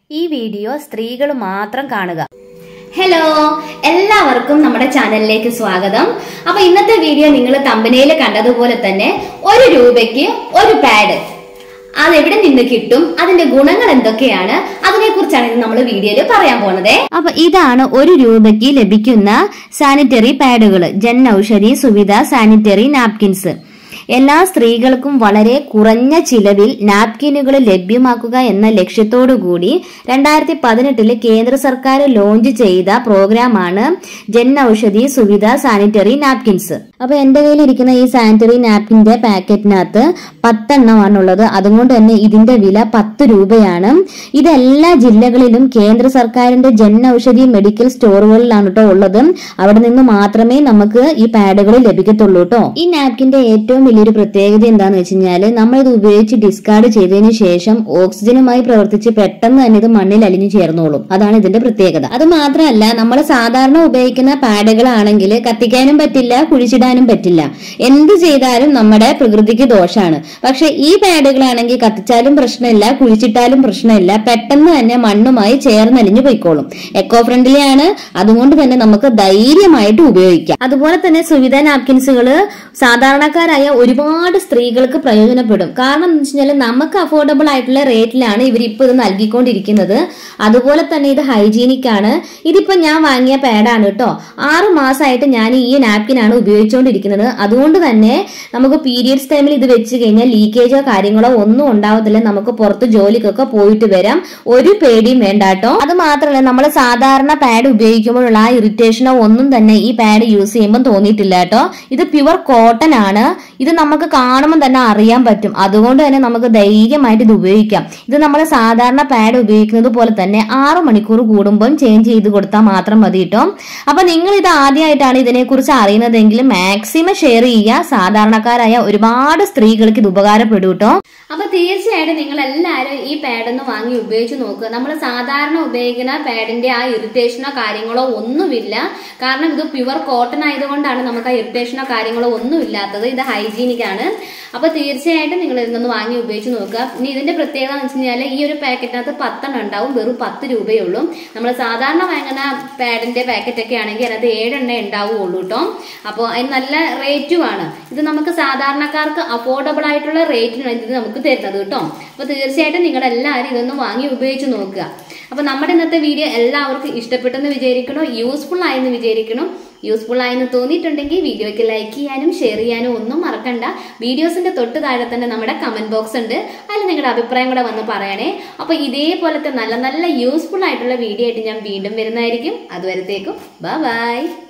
ഈ വീഡിയോ സ്ത്രീകൾ മാത്രം കാണുക. ഹലോ, എല്ലാവർക്കും നമ്മുടെ ചാനലിലേക്ക് സ്വാഗതം. അപ്പൊ ഇന്നത്തെ വീഡിയോ നിങ്ങൾ തമ്പനയിൽ കണ്ടതുപോലെ തന്നെ 1 രൂപയ്ക്ക് ഒരു പാഡ് അതെവിടെ നിന്ന് കിട്ടും, അതിന്റെ ഗുണങ്ങൾ എന്തൊക്കെയാണ്, അതിനെ കുറിച്ചാണ് നമ്മൾ വീഡിയോയിൽ പറയാൻ പോണത്. അപ്പൊ ഇതാണ് 1 രൂപയ്ക്ക് ലഭിക്കുന്ന സാനിറ്ററി പാഡുകൾ. Jan Aushadhi Suvidha sanitary napkins. എല്ലാ സ്ത്രീകൾക്കും വളരെ കുറഞ്ഞ ചിലവിൽ നാപ്കിനുകൾ ലഭ്യമാക്കുക എന്ന ലക്ഷ്യത്തോടു കൂടി 2018 കേന്ദ്ര സർക്കാർ ലോഞ്ച് ചെയ്ത പ്രോഗ്രാമാണ് ജൻ ഔഷധി സുവിധ സാനിറ്ററി നാപ്കിൻസ്. അപ്പൊ എന്റെ കയ്യിൽ ഇരിക്കുന്ന ഈ സാനിറ്ററി നാപ്കിന്റെ പാക്കറ്റിനകത്ത് 10 എണ്ണമാണുള്ളത്. അതുകൊണ്ട് തന്നെ ഇതിന്റെ വില 10 രൂപയാണ്. ഇത് എല്ലാ ജില്ലകളിലും കേന്ദ്ര സർക്കാരിന്റെ ജൻ ഔഷധി മെഡിക്കൽ സ്റ്റോറുകളിലാണ് കേട്ടോ ഉള്ളത്. അവിടെ നിന്ന് മാത്രമേ നമുക്ക് ഈ പാഡുകൾ ലഭിക്കത്തുള്ളൂ കേട്ടോ. ഈ നാപ്കിന്റെ ഏറ്റവും വലിയൊരു പ്രത്യേകത എന്താന്ന് വെച്ച് കഴിഞ്ഞാല് നമ്മളിത് ഉപയോഗിച്ച് ഡിസ്കാർഡ് ചെയ്തതിനു ശേഷം ഓക്സിജനുമായി പ്രവർത്തിച്ച് പെട്ടെന്ന് തന്നെ ഇത് മണ്ണിൽ അലിഞ്ഞു ചേർന്നോളും. അതാണ് ഇതിന്റെ പ്രത്യേകത. അത് മാത്രമല്ല, നമ്മൾ സാധാരണ ഉപയോഗിക്കുന്ന പാഡുകളാണെങ്കിൽ കത്തിക്കാനും പറ്റില്ല, കുഴിച്ചിടാനും പറ്റില്ല. എന്ത് ചെയ്താലും നമ്മുടെ പ്രകൃതിക്ക് ദോഷമാണ്. പക്ഷെ ഈ പാഡുകളാണെങ്കിൽ കത്തിച്ചാലും പ്രശ്നമില്ല, കുഴിച്ചിട്ടാലും പ്രശ്നമില്ല, പെട്ടെന്ന് തന്നെ മണ്ണുമായി ചേർന്നലിഞ്ഞു പോയിക്കോളും. എക്കോ ഫ്രണ്ട്ലി ആണ്. അതുകൊണ്ട് തന്നെ നമുക്ക് ധൈര്യമായിട്ട് ഉപയോഗിക്കാം. അതുപോലെ തന്നെ സുവിധ നാപ്കിൻസുകൾ സാധാരണക്കാരായ ഒരുപാട് സ്ത്രീകൾക്ക് പ്രയോജനപ്പെടും. കാരണം എന്ന് വെച്ച് കഴിഞ്ഞാൽ നമുക്ക് അഫോർഡബിൾ ആയിട്ടുള്ള റേറ്റിലാണ് ഇവരിപ്പോ ഇത് നൽകിക്കൊണ്ടിരിക്കുന്നത്. അതുപോലെ തന്നെ ഇത് ഹൈജീനിക് ആണ്. ഇതിപ്പോ ഞാൻ വാങ്ങിയ പാഡാണ് കേട്ടോ. 6 മാസമായിട്ട് ഞാൻ ഈ നാപ്കിനാണ് ഉപയോഗിച്ചുകൊണ്ടിരിക്കുന്നത്. അതുകൊണ്ട് തന്നെ നമുക്ക് പീരിയഡ്സ് ടൈമിൽ ഇത് വെച്ച് കഴിഞ്ഞാൽ ലീക്കേജോ കാര്യങ്ങളോ ഒന്നും ഉണ്ടാവത്തില്ല. നമുക്ക് പുറത്ത് ജോലിക്കൊക്കെ പോയിട്ട് വരാം. ഒരു പേടിയും വേണ്ട കേട്ടോ. അത് മാത്രമല്ല, നമ്മൾ സാധാരണ പാഡ് ഉപയോഗിക്കുമ്പോഴുള്ള ആ ഇറിറ്റേഷനോ ഒന്നും തന്നെ ഈ പാഡ് യൂസ് ചെയ്യുമ്പോൾ തോന്നിയിട്ടില്ല കേട്ടോ. ഇത് പ്യുവർ കോട്ടൺ ആണ്. ഇത് നമുക്ക് കാണുമ്പോൾ തന്നെ അറിയാൻ പറ്റും. അതുകൊണ്ട് തന്നെ നമുക്ക് ധൈര്യമായിട്ട് ഇത് ഉപയോഗിക്കാം. ഇത് നമ്മൾ സാധാരണ പാഡ് ഉപയോഗിക്കുന്നത് പോലെ തന്നെ 6 മണിക്കൂർ കൂടുമ്പോൾ ചേഞ്ച് ചെയ്ത് കൊടുത്താൽ മാത്രം മതി കേട്ടോ. അപ്പൊ നിങ്ങൾ ഇത് ആദ്യമായിട്ടാണ് ഇതിനെക്കുറിച്ച് അറിയുന്നതെങ്കിൽ മാക്സിമം ഷെയർ ചെയ്യുക. സാധാരണക്കാരായ ഒരുപാട് സ്ത്രീകൾക്ക് ഇത് ഉപകാരപ്പെടും കേട്ടോ. അപ്പൊ തീർച്ചയായിട്ടും നിങ്ങൾ എല്ലാവരും ഈ പാഡൊന്ന് വാങ്ങി ഉപയോഗിച്ച് നോക്കുക. നമ്മൾ സാധാരണ ഉപയോഗിക്കുന്ന പാഡിന്റെ ആ ഇറിറ്റേഷനോ കാര്യങ്ങളോ ഒന്നുമില്ല. കാരണം ഇത് പ്യുവർ കോട്ടൺ ആയതുകൊണ്ടാണ് നമുക്ക് ആ ഇറിറ്റേഷനോ കാര്യങ്ങളോ ഒന്നും ഇല്ലാത്തത്. ഇത് ഹൈജീനിക് ആണ്. അപ്പൊ തീർച്ചയായിട്ടും നിങ്ങൾ ഇതൊന്ന് വാങ്ങി ഉപയോഗിച്ച് നോക്കുക. ഇനി ഇതിന്റെ പ്രത്യേകത എന്ന് വെച്ച് കഴിഞ്ഞാൽ ഈ ഒരു പാക്കറ്റിനകത്ത് 10 എണ്ണം ഉണ്ടാവും. വെറും 10 രൂപയേ ഉള്ളൂ. നമ്മൾ സാധാരണ വാങ്ങുന്ന പാഡിന്റെ പാക്കറ്റ് ഒക്കെ ആണെങ്കിൽ അതിനകത്ത് 7 എണ്ണേ ഉണ്ടാവുള്ളൂ കേട്ടോ. അപ്പോൾ അതിന് നല്ല റേറ്റുമാണ്. ഇത് നമുക്ക് സാധാരണക്കാർക്ക് അഫോർഡബിൾ ആയിട്ടുള്ള റേറ്റിനാണ് ഇത് നമുക്ക് തരുന്നത് കേട്ടോ. അപ്പൊ തീർച്ചയായിട്ടും നിങ്ങൾ എല്ലാവരും ഇതൊന്ന് വാങ്ങി ഉപയോഗിച്ച് നോക്കുക. അപ്പൊ നമ്മുടെ ഇന്നത്തെ വീഡിയോ എല്ലാവർക്കും ഇഷ്ടപ്പെട്ടെന്ന് വിചാരിക്കണോ, യൂസ്ഫുൾ ആയെന്ന് വിചാരിക്കണം. യൂസ്ഫുൾ ആയെന്ന് തോന്നിയിട്ടുണ്ടെങ്കിൽ വീഡിയോയ്ക്ക് ലൈക്ക് ചെയ്യാനും ഷെയർ ചെയ്യാനും ഒന്നും മറക്കണ്ട. വീഡിയോസിന്റെ തൊട്ട് താഴെ തന്നെ നമ്മുടെ കമന്റ് ബോക്സ് ഉണ്ട്. അതിൽ നിങ്ങളുടെ അഭിപ്രായം കൂടെ വന്ന് പറയണേ. അപ്പൊ ഇതേപോലത്തെ നല്ല നല്ല യൂസ്ഫുൾ ആയിട്ടുള്ള വീഡിയോ ആയിട്ട് ഞാൻ വീണ്ടും വരുന്നതായിരിക്കും. അതുവരത്തേക്കും ബൈ ബൈ.